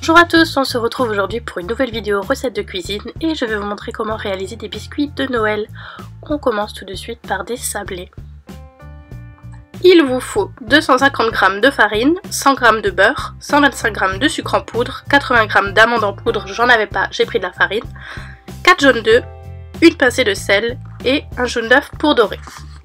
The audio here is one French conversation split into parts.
Bonjour à tous, on se retrouve aujourd'hui pour une nouvelle vidéo recette de cuisine et je vais vous montrer comment réaliser des biscuits de Noël. On commence tout de suite par des sablés. Il vous faut 250 g de farine, 100 g de beurre, 125 g de sucre en poudre, 80 g d'amandes en poudre, j'en avais pas, j'ai pris de la farine, 4 jaunes d'œufs, une pincée de sel et un jaune d'œuf pour dorer.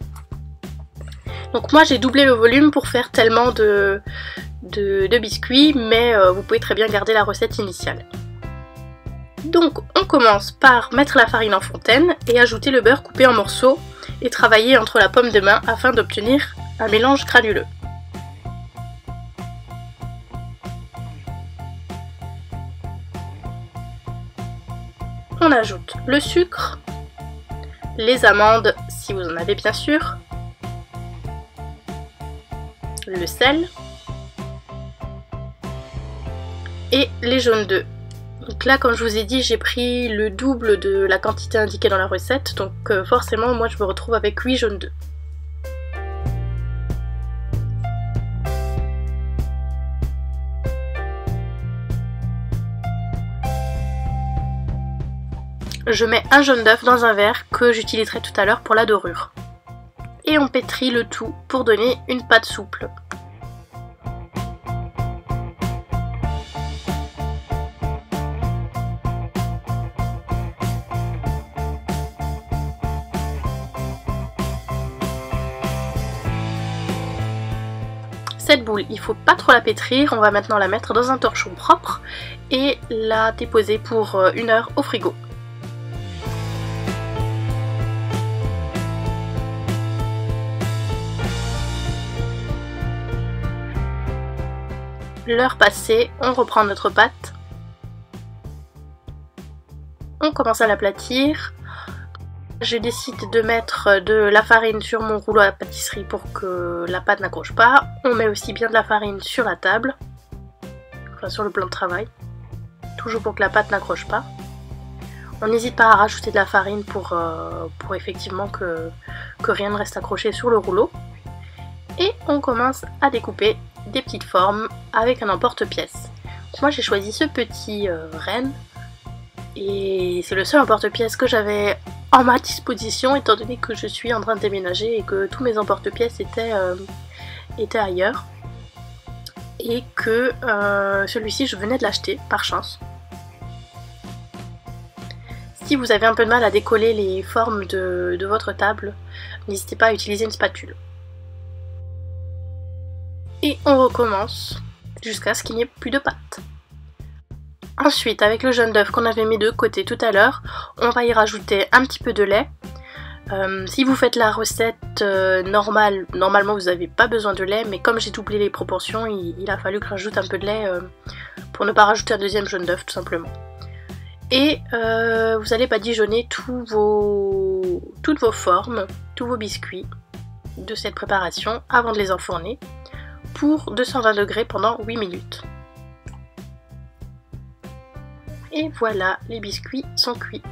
Donc moi j'ai doublé le volume pour faire tellement de biscuits, mais vous pouvez très bien garder la recette initiale. Donc on commence par mettre la farine en fontaine et ajouter le beurre coupé en morceaux et travailler entre la paume de main afin d'obtenir un mélange granuleux. On ajoute le sucre, les amandes si vous en avez bien sûr, le sel et les jaunes d'œufs. Donc là, comme je vous ai dit, j'ai pris le double de la quantité indiquée dans la recette, donc forcément moi je me retrouve avec 8 jaunes d'œufs. Je mets un jaune d'œuf dans un verre que j'utiliserai tout à l'heure pour la dorure. Et on pétrit le tout pour donner une pâte souple. Cette boule, il ne faut pas trop la pétrir, on va maintenant la mettre dans un torchon propre et la déposer pour 1 heure au frigo. L'heure passée, on reprend notre pâte. On commence à l'aplatir. Je décide de mettre de la farine sur mon rouleau à pâtisserie pour que la pâte n'accroche pas. On met aussi bien de la farine sur la table, enfin sur le plan de travail, toujours pour que la pâte n'accroche pas. On n'hésite pas à rajouter de la farine pour effectivement que rien ne reste accroché sur le rouleau. Et on commence à découper des petites formes avec un emporte-pièce. Moi j'ai choisi ce petit renne et c'est le seul emporte-pièce que j'avais en ma disposition étant donné que je suis en train de déménager et que tous mes emporte-pièces étaient ailleurs et que celui-ci je venais de l'acheter par chance. Si vous avez un peu de mal à décoller les formes de votre table, n'hésitez pas à utiliser une spatule. Et on recommence jusqu'à ce qu'il n'y ait plus de pâte. Ensuite, avec le jaune d'œuf qu'on avait mis de côté tout à l'heure, on va y rajouter un petit peu de lait. Si vous faites la recette normale, normalement vous n'avez pas besoin de lait, mais comme j'ai doublé les proportions, il a fallu que je rajoute un peu de lait pour ne pas rajouter un deuxième jaune d'œuf tout simplement. Et vous allez badigeonner toutes vos formes, tous vos biscuits de cette préparation avant de les enfourner pour 220 degrés pendant 8 minutes. Et voilà, les biscuits sont cuits.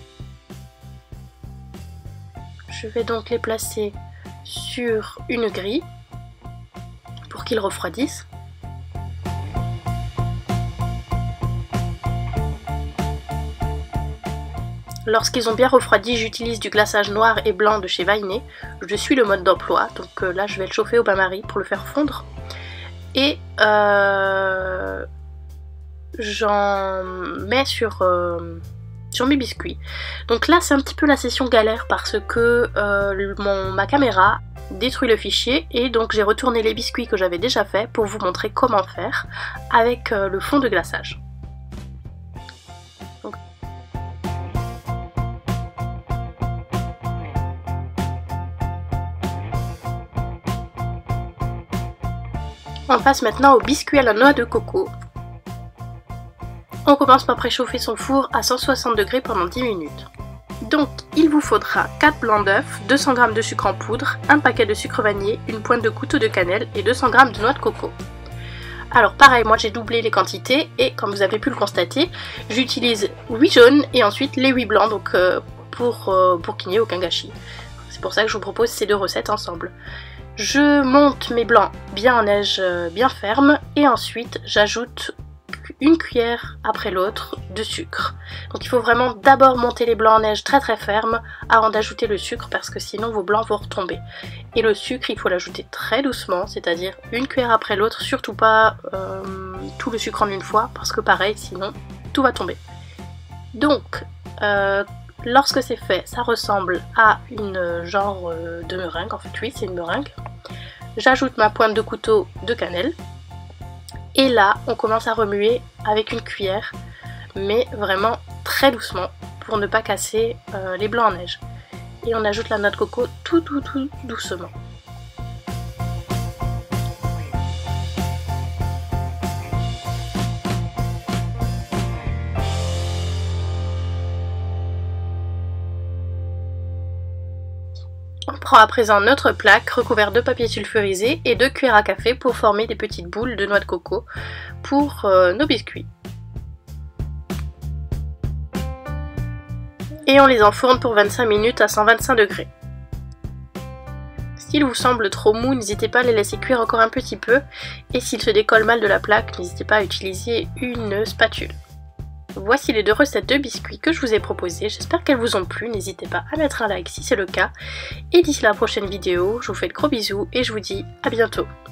Je vais donc les placer sur une grille pour qu'ils refroidissent. Lorsqu'ils ont bien refroidi, j'utilise du glaçage noir et blanc de chez Vainé. Je suis le mode d'emploi, donc là je vais le chauffer au bain-marie pour le faire fondre. Et j'en mets sur mes biscuits. Donc là c'est un petit peu la session galère parce que ma caméra détruit le fichier et donc j'ai retourné les biscuits que j'avais déjà fait pour vous montrer comment faire avec le fond de glaçage. Donc, on passe maintenant aux biscuits à la noix de coco. On commence par préchauffer son four à 160 degrés pendant 10 minutes. Donc il vous faudra 4 blancs d'œufs, 200 g de sucre en poudre, un paquet de sucre vanillé, une pointe de couteau de cannelle et 200 g de noix de coco. Alors pareil, moi j'ai doublé les quantités et comme vous avez pu le constater, j'utilise 8 jaunes et ensuite les 8 blancs donc pour qu'il n'y ait aucun gâchis. C'est pour ça que je vous propose ces deux recettes ensemble. Je monte mes blancs bien en neige, bien ferme, et ensuite j'ajoute une cuillère après l'autre de sucre. Donc il faut vraiment d'abord monter les blancs en neige très très fermes avant d'ajouter le sucre parce que sinon vos blancs vont retomber. Et le sucre il faut l'ajouter très doucement, c'est-à-dire une cuillère après l'autre, surtout pas tout le sucre en une fois parce que pareil sinon tout va tomber. Donc lorsque c'est fait, ça ressemble à une genre de meringue, en fait oui c'est une meringue. J'ajoute ma pointe de couteau de cannelle et là on commence à remuer avec une cuillère mais vraiment très doucement pour ne pas casser les blancs en neige. Et on ajoute la noix de coco tout doucement. On prend à présent notre plaque recouverte de papier sulfurisé et 2 cuillères à café pour former des petites boules de noix de coco pour nos biscuits. Et on les enfourne pour 25 minutes à 125 degrés. S'il vous semble trop mou, n'hésitez pas à les laisser cuire encore un petit peu. Et s'ils se décollent mal de la plaque, n'hésitez pas à utiliser une spatule. Voici les 2 recettes de biscuits que je vous ai proposées, j'espère qu'elles vous ont plu, n'hésitez pas à mettre un like si c'est le cas. Et d'ici la prochaine vidéo, je vous fais de gros bisous et je vous dis à bientôt.